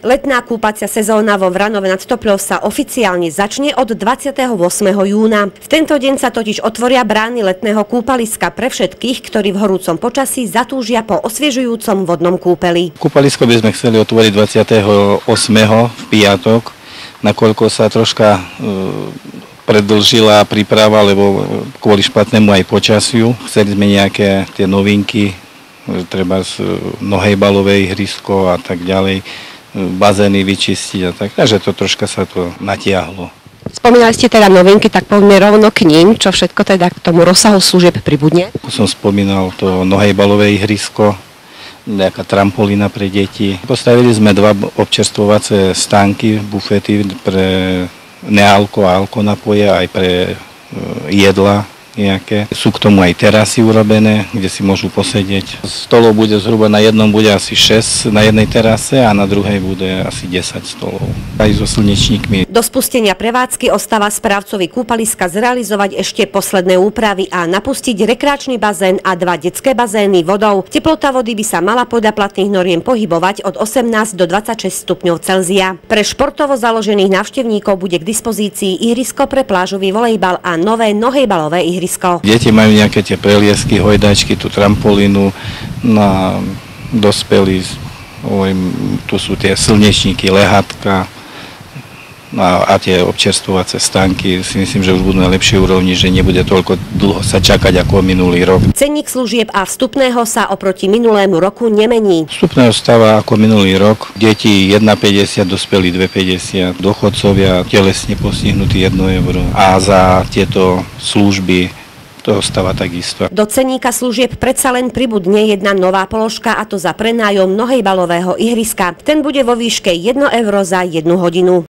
Letná kúpacia sezóna vo Vranove nad Topľou sa oficiálne začne od 28. júna. V tento deň sa totiž otvoria brány letného kúpaliska pre všetkých, ktorí v horúcom počasí zatúžia po osviežujúcom vodnom kúpeli. Kúpalisko by sme chceli otvoriť 28. v piatok, nakoľko sa troška predĺžila príprava, lebo kvôli špatnému aj počasiu. Chceli sme nejaké tie novinky, treba z nohejbalovej ihrisko a tak ďalej, bazény vyčistiť a tak. Takže to troška sa to natiahlo. Spomínali ste teda novinky, tak poďme rovno k ním, čo všetko teda k tomu rozsahu služieb pribudne. Ako som spomínal, to nohejbalové ihrisko, nejaká trampolína pre deti. Postavili sme 2 občerstvovacie stánky, bufety pre nealko a alko napoje, aj pre jedla nejaké. Sú k tomu aj terasy urobené, kde si môžu posedieť. Stolov bude zhruba na jednom bude asi 6 na jednej terase a na druhej bude asi 10 stolov. Aj so slnečníkmi. Do spustenia prevádzky ostáva správcovi kúpaliska zrealizovať ešte posledné úpravy a napustiť rekreačný bazén a 2 detské bazény vodou. Teplota vody by sa mala podľa platných noriem pohybovať od 18 do 26 stupňov Celzia. Pre športovo založených návštevníkov bude k dispozícii ihrisko pre plážový volejbal a nové nohejbalové ihrisko. Deti majú nejaké tie preliesky, hojdačky, tú trampolínu, na dospelí, tu sú tie slnečníky, lehátka a tie občerstvovacie stánky. Si myslím, že už budú na lepšej úrovni, že nebude toľko dlho sa čakať ako minulý rok. Cenník služieb a vstupného sa oproti minulému roku nemení. Vstupného stáva ako minulý rok. Deti 1,50, dospelí 2,50, dochodcovia telesne postihnutí 1 euro a za tieto služby to stáva takisto. Do cenníka služieb predsa len pribudne jedna nová položka, a to za prenájom nohejbalového ihriska. Ten bude vo výške 1 euro za 1 hodinu.